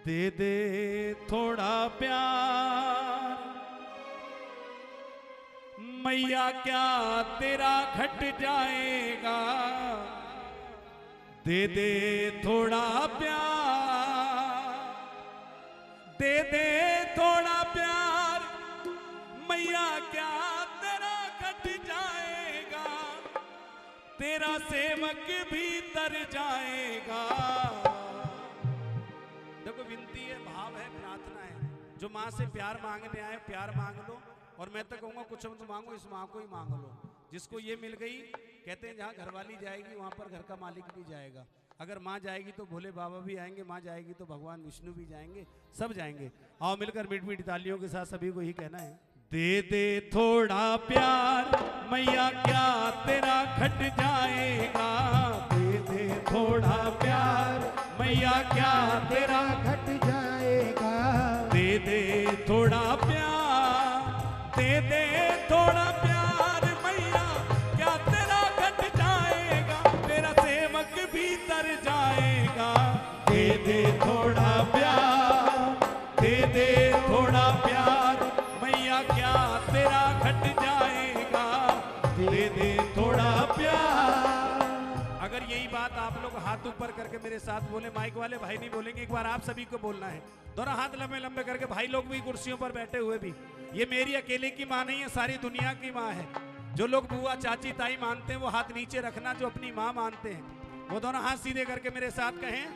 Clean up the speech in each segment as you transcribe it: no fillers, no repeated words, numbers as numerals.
दे दे थोड़ा प्यार मैया क्या तेरा घट जाएगा। दे दे थोड़ा प्यार, दे दे थोड़ा प्यार मैया क्या तेरा घट जाएगा। तेरा सेवक भी तर जाएगा। देखो विनती है, भाव है, प्रार्थना है। जो माँ से प्यार मांगने आए प्यार मांग लो। और मैं तो कहूँगा कुछ मत मांगो, इस माँ को ही मांग लो। जिसको ये मिल गई, कहते हैं जहाँ घरवाली जाएगी वहाँ पर घर का मालिक भी जाएगा। अगर माँ जाएगी तो भोले बाबा भी आएंगे, माँ जाएगी तो भगवान विष्णु भी जाएंगे, सब जाएंगे। आओ मिलकर मीठ मीठ तालियों के साथ सभी को ही कहना है, दे दे थोड़ा प्यार मैया क्या तेरा घट जाएगा। दे दे थोड़ा प्यार मैया क्या तेरा घट जाएगा। दे दे थोड़ा प्यार, दे दे थोड़ा प्यार मैया क्या तेरा घट जाएगा। तेरा सेवक भी तर जाएगा। दे दे थोड़ा प्यार, दे दे थोड़ा प्यार मैया क्या तेरा घट जाएगा। दे दे थोड़ा प्यार। अगर यही बात आप लोग हाथ ऊपर करके मेरे साथ बोले, माइक वाले भाई नहीं बोलेंगे, एक बार आप सभी को बोलना है। दोनों हाथ लंबे लंबे करके, भाई लोग भी कुर्सियों पर बैठे हुए भी। ये मेरी अकेले की माँ नहीं है, सारी दुनिया की माँ है। जो लोग बुआ चाची ताई मानते हैं वो हाथ नीचे रखना, जो अपनी माँ मानते हैं वो दोनों हाथ सीधे करके मेरे साथ कहें,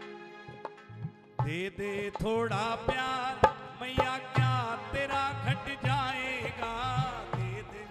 दे दे थोड़ा प्यार मैया क्या तेरा घट जाएगा। दे दे,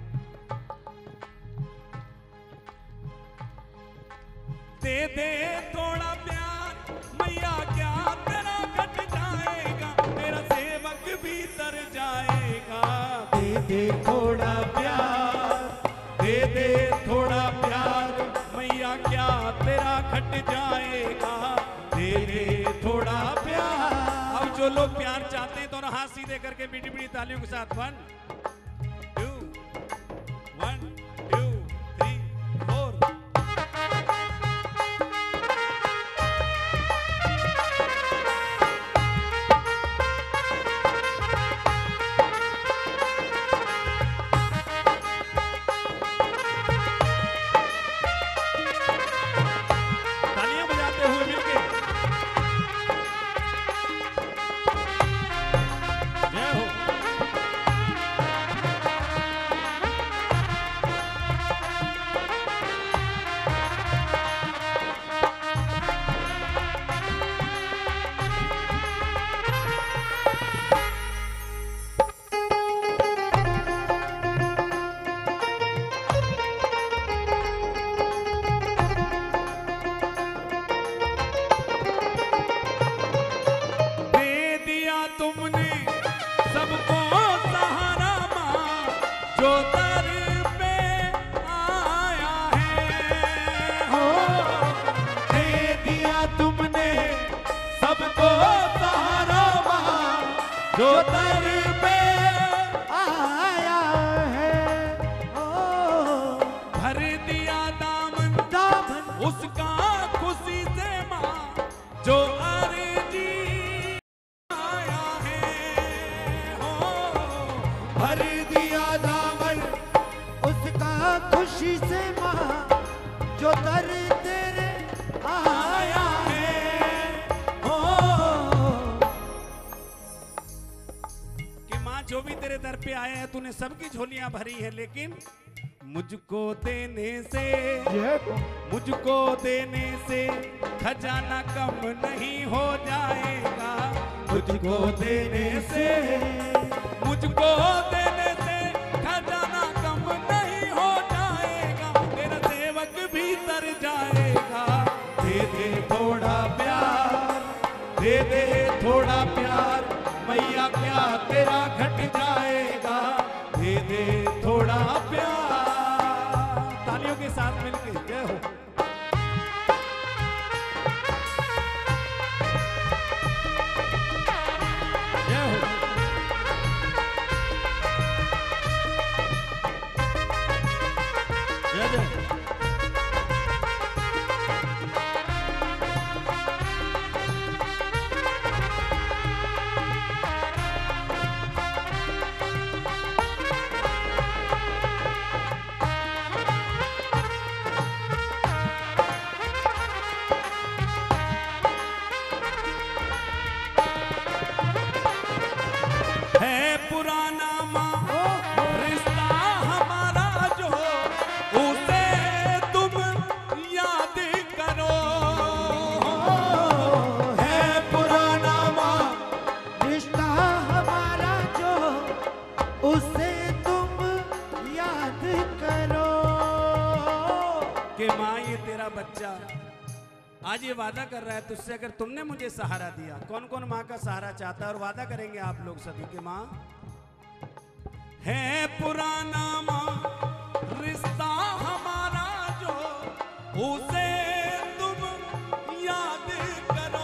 दे दे थोड़ा प्यार मैया क्या तेरा घट जाएगा। तेरा सेवक भी तर जाएगा। दे दे थोड़ा प्यार, दे दे थोड़ा प्यार मैया क्या तेरा घट जाएगा। दे दे थोड़ा प्यार। अब जो लोग प्यार चाहते हैं दोनों हाथ सीधे करके मीठी मीठी तालियों के साथ 1 2 1 2 3 4। जो दर पे आया है, ओ भर दिया दामन दामन उसका खुशी से माँ। जो अर्जी आया है, ओ भर दिया दामन उसका खुशी से माँ। जो दर तेरे आया है, जो भी तेरे दर पे आए हैं तूने सबकी झोलियां भरी है, लेकिन मुझको देने से, मुझको देने से खजाना कम नहीं हो जाएगा। मुझको देने से, मुझको देने से खजाना कम नहीं हो जाएगा। तेरा सेवक भी तर जाएगा। दे दे थोड़ा प्यार, दे दे थोड़ा प्यार मैया क्या तेरा घट जाएगा। दे दे थोड़ा प्यार। तालियों के साथ मिलके जय हो। जय हो। जय जय। आज ये वादा कर रहा है तुझसे, अगर तुमने मुझे सहारा दिया। कौन कौन माँ का सहारा चाहता है? और वादा करेंगे आप लोग सभी के माँ है पुराना माँ रिश्ता हमारा जो, उसे तुम याद करो।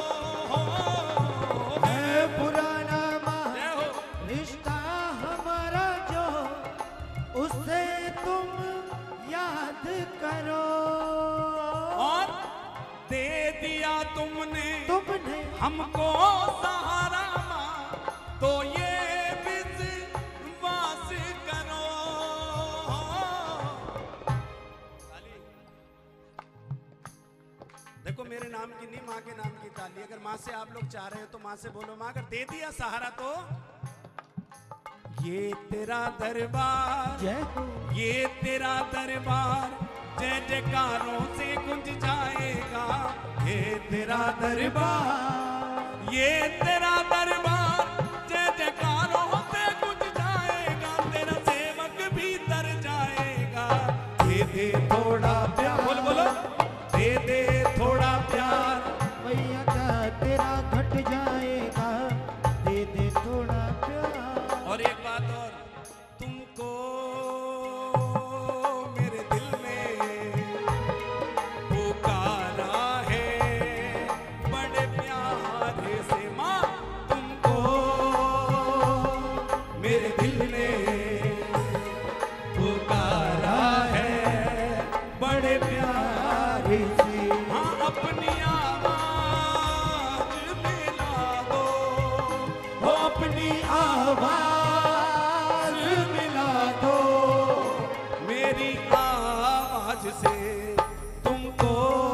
है पुराना माँ रिश्ता हमारा जो, उसे तुम याद करो। और दे दिया तुमने हमको सहारा माँ, तो ये विश्वास करो। देखो मेरे नाम की नहीं, माँ के नाम की ताली। अगर माँ से आप लोग चाह रहे हो तो माँ से बोलो, माँ अगर दे दिया सहारा तो ये तेरा दरबार, ये तेरा दरबार जय जयकारों से गुंज जाएगा। ये तेरा दरबार, ये तेरा दरबार जय जयकारों से गुंज जाएगा। तेरा सेवक भी तर जाएगा। दे दे थोड़ा प्यार, बोलो बोलो, दे दे थोड़ा प्यार मैया का तेरा घट जाएगा। दे दे थोड़ा प्यार। और एक बात और, तुमको मेरे दिल में पुकारा है बड़े प्यार से माँ। तुमको मेरे दिल में पुकारा है बड़े प्यार से। हाँ अपनी आवाज मिला दो, हो अपनी आवाज मिला दो मेरी आवाज से। तुमको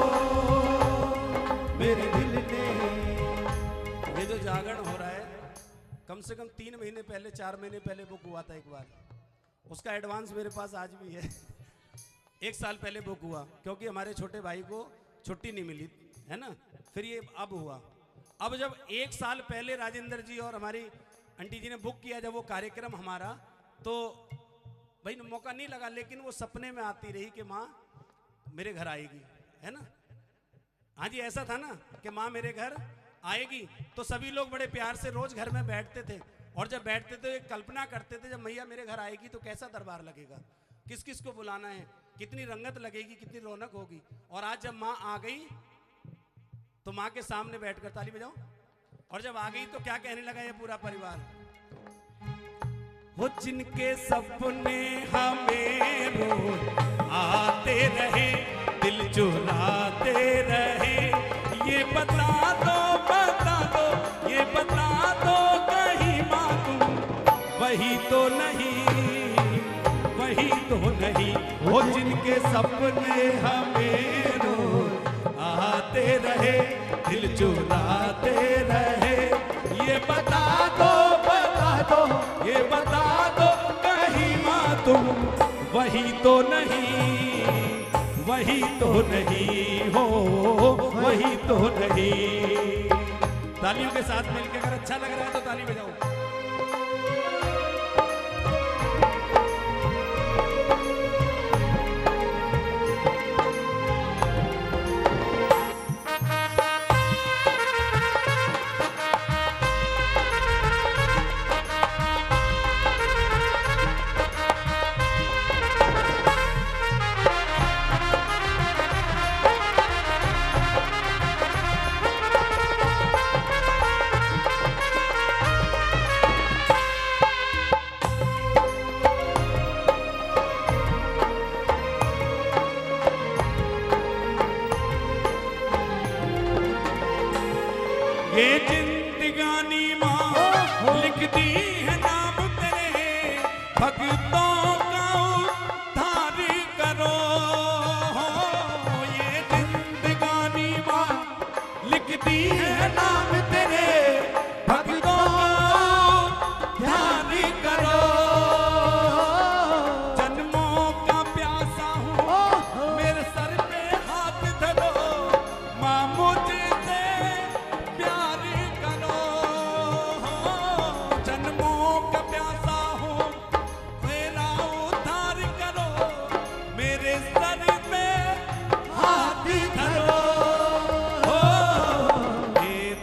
मेरे दिल ने, ये जो जागरण हो रहा है कम से कम 3 महीने पहले 4 महीने पहले बुक हुआ था एक बार, उसका एडवांस मेरे पास आज भी है। 1 साल पहले बुक हुआ क्योंकि हमारे छोटे भाई को छुट्टी नहीं मिली है ना, फिर ये अब हुआ। अब जब 1 साल पहले राजेंद्र जी और हमारी आंटी जी ने बुक किया जब वो कार्यक्रम हमारा, तो भाई मौका नहीं लगा, लेकिन वो सपने में आती रही कि माँ मेरे घर आएगी, है ना। हाँ जी ऐसा था ना कि माँ मेरे घर आएगी, तो सभी लोग बड़े प्यार से रोज घर में बैठते थे और जब बैठते थे एक कल्पना करते थे जब मैया मेरे घर आएगी तो कैसा दरबार लगेगा, किस किस को बुलाना है, कितनी रंगत लगेगी, कितनी रौनक होगी। और आज जब माँ आ गई तो माँ के सामने बैठकर ताली बजाओ, और जब आ गई तो क्या कहने लगा ये पूरा परिवार, वो जिनके सपने हमें रोज आते रहे, दिल चुराते रहे, ये बता दो ये बता दो कहीं माँ तुम वही तो नहीं, वही तो नहीं। वो जिनके सपने हमें रोज आते रहे, दिल चुराते रहे, ये बता दो ये बता दो कहीं माँ तुम वही तो नहीं, वही तो नहीं हो, वही तो नहीं। तालियों के साथ मिलकर अगर अच्छा लग रहा है तो ताली बजाओ। ये जिंदगानी माँ लिखती है नाम तेरे, भक्तों का उद्धार करो। ये जिंदगानी माँ लिखती है नाम तेरे, भक्तों का उद्धार करो। जन्मों का प्यासा हूँ मेरे सर पे हाथ धरो, माँ मुझे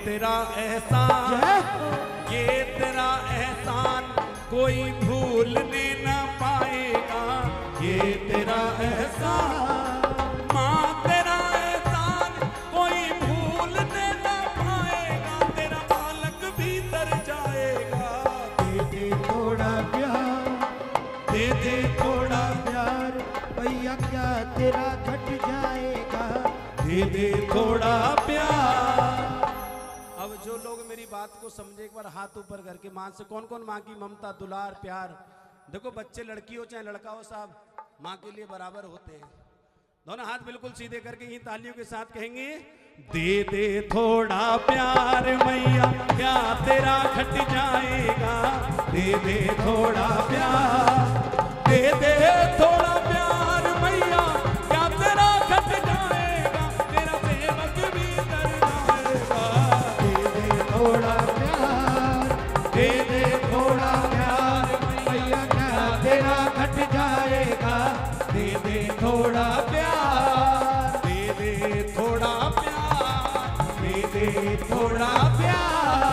तेरा एहसान, जय हो। ये तेरा एहसान कोई भूलने न पाएगा, ये तेरा एहसान, माँ तेरा एहसान कोई भूलने न पाएगा, तेरा बालक भी तर जाएगा। दे दे थोड़ा प्यार, दे दे थोड़ा प्यार भैया क्या तेरा घट जाएगा, दे दे थोड़ा प्यार। अब जो लोग मेरी बात को समझे एक बार हाथ ऊपर करके, माँ से कौन कौन माँ की ममता दुलार प्यार, देखो बच्चे लड़की हो चाहे लड़का हो साहब माँ के लिए बराबर होते हैं। दोनों हाथ बिल्कुल सीधे करके ही तालियों के साथ कहेंगे, दे दे थोड़ा प्यार मैया क्या तेरा घट जाएगा, दे दे थोड़ा प्यार, दे दे थोड़ा प्यार मैया क्या तेरा घट जाएगा, तेरा सेवक भी तर जाएगा। दे दे थोड़ा प्यार, दे दे थोड़ा प्यार भैया क्या तेरा घट जाएगा, दे दे थोड़ा प्यार, दे दे थोड़ा प्यार, दे दे थोड़ा प्यार।